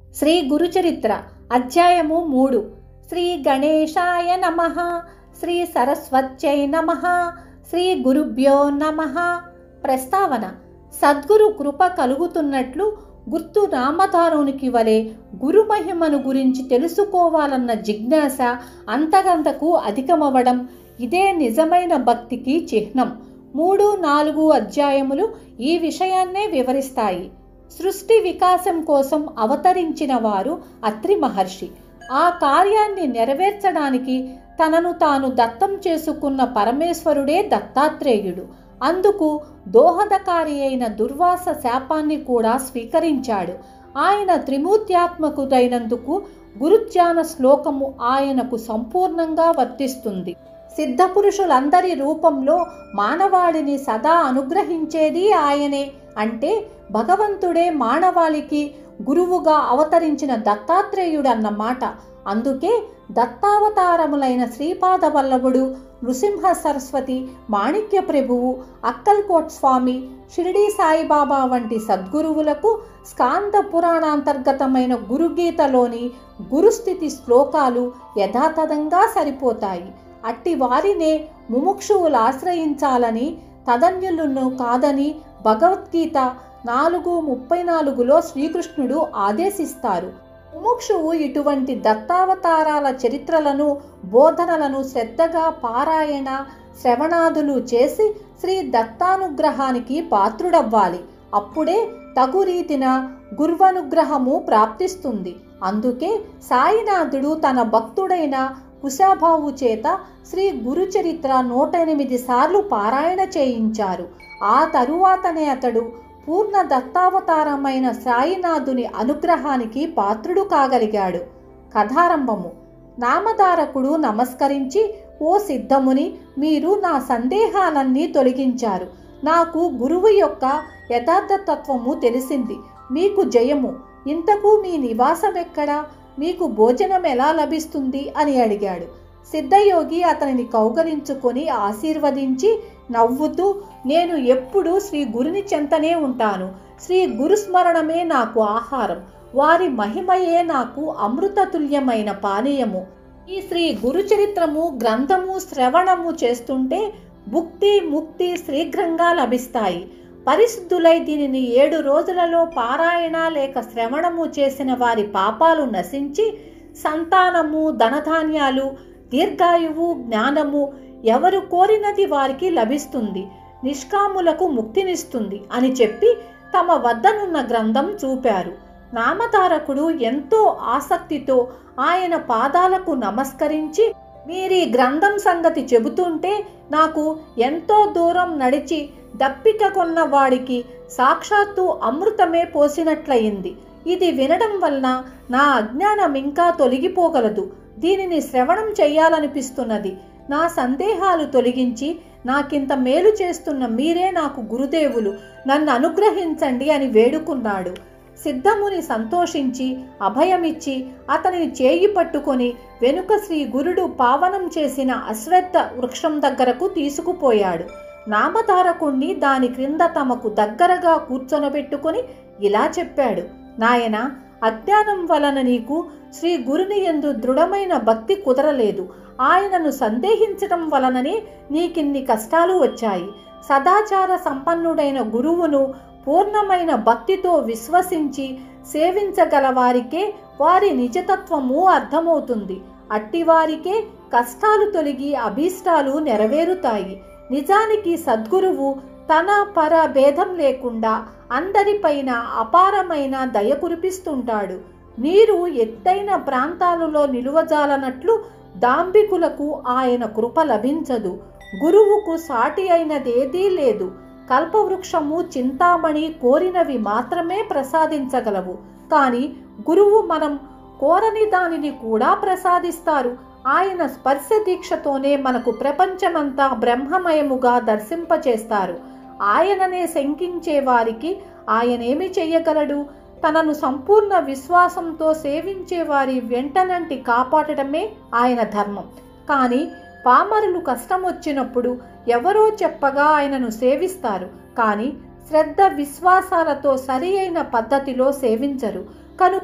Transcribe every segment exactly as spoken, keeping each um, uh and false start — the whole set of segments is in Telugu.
శ్రీ గురుచరిత్ర అధ్యాయము మూడు. శ్రీ గణేశాయ నమః. శ్రీ సరస్వత్యై నమః. శ్రీ గురుభ్యో నమః. ప్రస్తావన: సద్గురు కృప కలుగుతున్నట్లు గుర్తు నామధారునికి వలె గురు మహిమను గురించి తెలుసుకోవాలన్న జిజ్ఞాస అంతకంతకు అధికమవడం ఇదే నిజమైన భక్తికి చిహ్నం. మూడు నాలుగు అధ్యాయములు ఈ విషయాన్నే వివరిస్తాయి. సృష్టి వికాసం కోసం అవతరించిన వారు అత్రి మహర్షి. ఆ కార్యాన్ని నెరవేర్చడానికి తనను తాను దత్తం చేసుకున్న పరమేశ్వరుడే దత్తాత్రేయుడు. అందుకు దోహదకారి అయిన దుర్వాస శాపాన్ని కూడా స్వీకరించాడు. ఆయన త్రిమూర్త్యాత్మకుడైనందుకు గురుధ్యాన శ్లోకము ఆయనకు సంపూర్ణంగా వర్తిస్తుంది. సిద్ధపురుషులందరి రూపంలో మానవాళిని సదా అనుగ్రహించేది ఆయనే. అంటే భగవంతుడే మానవాళికి గురువుగా అవతరించిన దత్తాత్రేయుడన్నమాట. అందుకే దత్తావతారములైన శ్రీపాద వల్లభుడు, నృసింహ సరస్వతి, మాణిక్య ప్రభువు, అక్కల్కోట్ స్వామి, షిరిడీ సాయిబాబా వంటి సద్గురువులకు స్కాంద పురాణాంతర్గతమైన గురుగీతలోని గురుస్థితి శ్లోకాలు యథాతథంగా సరిపోతాయి. అట్టి వారినే ముముక్షువులు ఆశ్రయించాలని, తదన్యులను కాదని భగవద్గీత నాలుగు ముప్పై నాలుగులో శ్రీకృష్ణుడు ఆదేశిస్తారు. ముముక్షువు ఇటువంటి దత్తావతారాల చరిత్రలను, బోధనలను శ్రద్ధగా పారాయణ, శ్రవణాదులు చేసి శ్రీ దత్తానుగ్రహానికి పాత్రుడవ్వాలి. అప్పుడే తగు రీతిన గుర్వనుగ్రహము ప్రాప్తిస్తుంది. అందుకే సాయినాథుడు తన భక్తుడైన కుశాభావు చేత శ్రీ గురుచరిత్ర నూట ఎనిమిది సార్లు పారాయణ చేయించారు. ఆ తరువాతనే అతడు పూర్ణ దత్తావతారమైన సాయినాథుని అనుగ్రహానికి పాత్రుడు కాగలిగాడు. కథారంభము: నామధారకుడు నమస్కరించి, ఓ సిద్ధముని, మీరు నా సందేహాలన్నీ తొలగించారు. నాకు గురువు యొక్క యథార్థతత్వము తెలిసింది. మీకు జయము. ఇంతకు మీ నివాసం ఎక్కడా? మీకు భోజనం ఎలా లభిస్తుంది అని అడిగాడు. సిద్ధయోగి అతనిని కౌగలించుకొని ఆశీర్వదించి నవ్వుతూ, నేను ఎప్పుడూ శ్రీ గురుని చెంతనే ఉంటాను. శ్రీ గురుస్మరణమే నాకు ఆహారం. వారి మహిమయే నాకు అమృతతుల్యమైన పానీయము. ఈ శ్రీ గురుచరిత్రము గ్రంథము శ్రవణము చేస్తుంటే భుక్తి ముక్తి శీఘ్రంగా లభిస్తాయి. పరిశుద్ధులై దీనిని ఏడు రోజులలో పారాయణ లేక శ్రవణము చేసిన వారి పాపాలు నశించి సంతానము, ధనధాన్యాలు, దీర్ఘాయువు, జ్ఞానము ఎవరు కోరినది వారికి లభిస్తుంది. నిష్కాములకు ముక్తినిస్తుంది అని చెప్పి తమ వద్దనున్న గ్రంథం చూపారు. నామధారకుడు ఎంతో ఆసక్తితో ఆయన పాదాలకు నమస్కరించి, మీరీ గ్రంథం సంగతి చెబుతుంటే నాకు ఎంతో దూరం నడిచి దప్పిక కొన్న వాడికి సాక్షాత్తు అమృతమే పోసినట్లయింది. ఇది వినడం వలన నా అజ్ఞానం ఇంకా తొలగిపోగలదు. దీనిని శ్రవణం చెయ్యాలనిపిస్తున్నది. నా సందేహాలు తొలగించి నాకింత మేలు చేస్తున్న మీరే నాకు గురుదేవులు. నన్ను అనుగ్రహించండి అని వేడుకున్నాడు. సిద్ధముని సంతోషించి అభయమిచ్చి అతనిని చేయి పట్టుకొని వెనుక శ్రీ గురుడు పావనం చేసిన అశ్వత్థ వృక్షం దగ్గరకు తీసుకుపోయాడు. నామధారకుణ్ణి దాని క్రింద తమకు దగ్గరగా కూర్చొనబెట్టుకొని ఇలా చెప్పాడు: నాయన, అజ్ఞానం వలన నీకు శ్రీ గురుని యందు దృఢమైన భక్తి కుదరలేదు. ఆయనను సందేహించడం వలననే నీకిన్ని కష్టాలు వచ్చాయి. సదాచార సంపన్నుడైన గురువును పూర్ణమైన భక్తితో విశ్వసించి సేవించగల వారికే వారి నిజతత్వము అర్థమవుతుంది. అట్టివారికే కష్టాలు తొలగి అభీష్టాలు నెరవేరుతాయి. నిజానికి సద్గురువు తన పర భేదం లేకుండా అందరిపైన అపారమైన దయ కురిపిస్తుంటాడు. నీరు ఎత్తైన ప్రాంతాలలో నిలువజాలనట్లు దాంభికులకు ఆయన కృప లభించదు. గురువుకు సాటి అయినదేదీ లేదు. కల్పవృక్షము, చింతామణి కోరినవి మాత్రమే ప్రసాదించగలవు. కానీ గురువు మనం కోరని దానిని కూడా ప్రసాదిస్తారు. ఆయన స్పర్శ దీక్షతోనే మనకు ప్రపంచమంతా బ్రహ్మమయముగా దర్శింపచేస్తారు. ఆయననే శంకించే వారికి ఆయనేమి చెయ్యగలడు? తనను సంపూర్ణ విశ్వాసంతో సేవించే వారి వెంటనంటి కాపాడటమే ఆయన ధర్మం. కానీ పామరులు కష్టం వచ్చినప్పుడు ఎవరో చెప్పగా ఆయనను సేవిస్తారు. కానీ శ్రద్ధ విశ్వాసాలతో సరి అయిన పద్ధతిలో సేవించరు. కనుక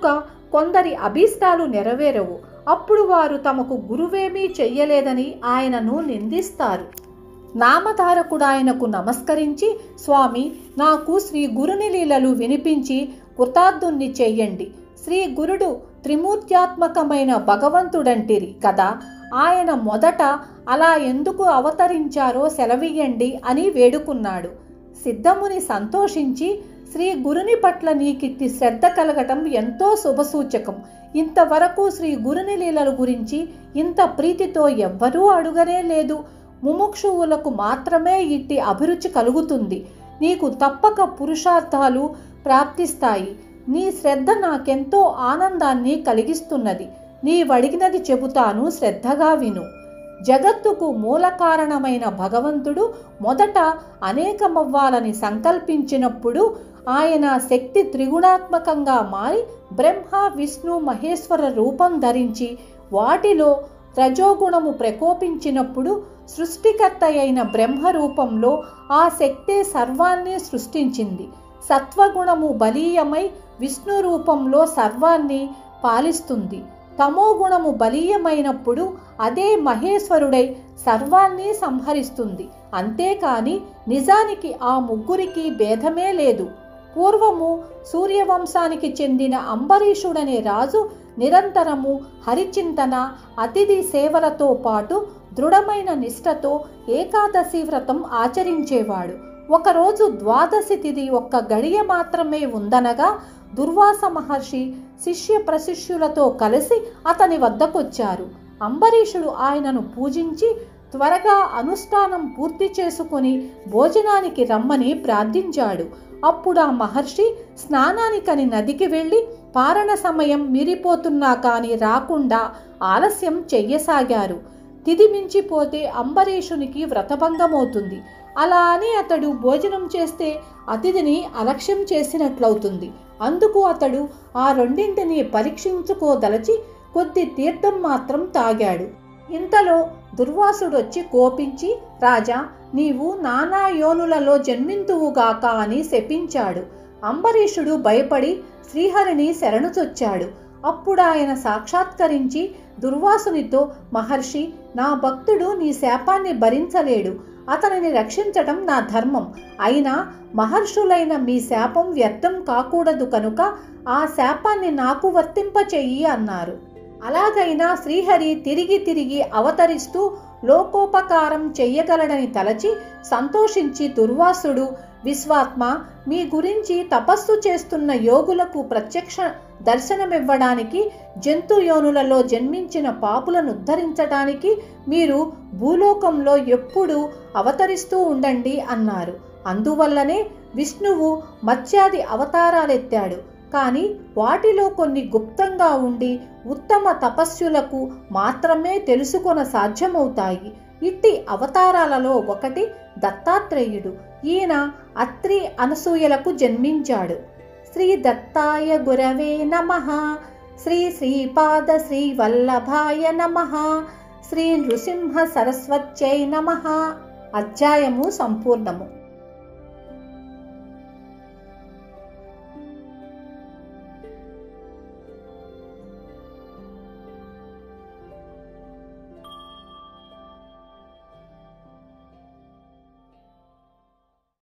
కొందరి అభీష్టాలు నెరవేరవు. అప్పుడు వారు తమకు గురువేమీ చెయ్యలేదని ఆయనను నిందిస్తారు. నామధారకుడాయనకు నమస్కరించి, స్వామి, నాకు శ్రీ గురుని లీలలు వినిపించి కృతార్థుణ్ణి చెయ్యండి. శ్రీ గురుడు త్రిమూర్త్యాత్మకమైన భగవంతుడంటిరి కదా, ఆయన మొదట అలా ఎందుకు అవతరించారో సెలవియ్యండి అని వేడుకున్నాడు. సిద్ధముని సంతోషించి, శ్రీ గురుని పట్ల నీకిట్టి శ్రద్ధ కలగటం ఎంతో శుభసూచకం. ఇంతవరకు శ్రీ గురుని లీలల గురించి ఇంత ప్రీతితో ఎవ్వరూ అడుగనే లేదు. ముముక్షువులకు మాత్రమే ఇట్టి అభిరుచి కలుగుతుంది. నీకు తప్పక పురుషార్థాలు ప్రాప్తిస్తాయి. నీ శ్రద్ధ నాకెంతో ఆనందాన్ని కలిగిస్తున్నది. నీవడిగినది చెబుతాను, శ్రద్ధగా విను. జగత్తుకు మూల కారణమైన భగవంతుడు మొదట అనేకమవ్వాలని సంకల్పించినప్పుడు ఆయన శక్తి త్రిగుణాత్మకంగా మారి బ్రహ్మ, విష్ణు, మహేశ్వర రూపం ధరించి వాటిలో రజోగుణము ప్రకోపించినప్పుడు సృష్టికర్త అయిన బ్రహ్మ రూపంలో ఆ శక్తే సర్వాన్ని సృష్టించింది. సత్వగుణము బలీయమై విష్ణు రూపంలో సర్వాన్ని పాలిస్తుంది. తమోగుణము బలీయమైనప్పుడు అదే మహేశ్వరుడై సర్వాన్ని సంహరిస్తుంది. అంతేకాని నిజానికి ఆ ముగ్గురికి భేదమే లేదు. పూర్వము సూర్యవంశానికి చెందిన అంబరీషుడనే రాజు నిరంతరము హరిచింతన, అతిథి సేవలతో పాటు దృఢమైన నిష్ఠతో ఏకాదశి వ్రతం ఆచరించేవాడు. ఒకరోజు ద్వాదశి తిథి ఒక్క గడియ మాత్రమే ఉందనగా దుర్వాస మహర్షి శిష్య ప్రశిష్యులతో కలిసి అతని వద్దకొచ్చారు. అంబరీషుడు ఆయనను పూజించి త్వరగా అనుష్ఠానం పూర్తి చేసుకుని భోజనానికి రమ్మని ప్రార్థించాడు. అప్పుడు ఆ మహర్షి స్నానానికని నదికి వెళ్ళి పారణ సమయం మీరిపోతున్నా కానీ రాకుండా ఆలస్యం చెయ్యసాగారు. తిథి మించిపోతే అంబరీషునికి వ్రతభంగమవుతుంది. అలా అని అతడు భోజనం చేస్తే అతిథిని అలక్ష్యం చేసినట్లవుతుంది. అందుకు అతడు ఆ రెండింటిని పరీక్షించుకోదలచి కొద్ది తీర్థం మాత్రం తాగాడు. ఇంతలో దుర్వాసుడొచ్చి కోపించి, రాజా, నీవు నానా యోనులలో జన్మింతువుగాక అని శపించాడు. అంబరీషుడు భయపడి శ్రీహరిని శరణుచొచ్చాడు. అప్పుడు ఆయన సాక్షాత్కరించి దుర్వాసునితో, మహర్షి, నా భక్తుడు నీ శాపాన్ని భరించలేడు. అతనిని రక్షించటం నా ధర్మం. అయినా మహర్షులైన మీ శాపం వ్యర్థం కాకూడదు కనుక ఆ శాపాన్ని నాకు వర్తింపచెయ్యి అన్నారు. అలాగైనా శ్రీహరి తిరిగి తిరిగి అవతరిస్తూ లోకోపకారం చెయ్యగలడని తలచి సంతోషించి దుర్వాసుడు, విశ్వాత్మ, మీ గురించి తపస్సు చేస్తున్న యోగులకు ప్రత్యక్ష దర్శనమివ్వడానికి, జంతు యోనులలో జన్మించిన పాపులను ఉద్ధరించడానికి మీరు భూలోకంలో ఎప్పుడూ అవతరిస్తూ ఉండండి అన్నారు. అందువల్లనే విష్ణువు మత్స్యాది అవతారాలెత్తాడు. కానీ వాటిలో కొన్ని గుప్తంగా ఉండి ఉత్తమ తపస్సులకు మాత్రమే తెలుసుకొన సాధ్యమవుతాయి. ఇట్టి అవతారాలలో ఒకటి దత్తాత్రేయుడు. ఈయన అత్రి అనసూయలకు జన్మించాడు. శ్రీ దత్తాయ గురవే నమః. శ్రీ శ్రీపాద శ్రీ వల్లభాయ నమః. శ్రీ నృసింహ సరస్వత్యై నమః. అధ్యాయము సంపూర్ణము.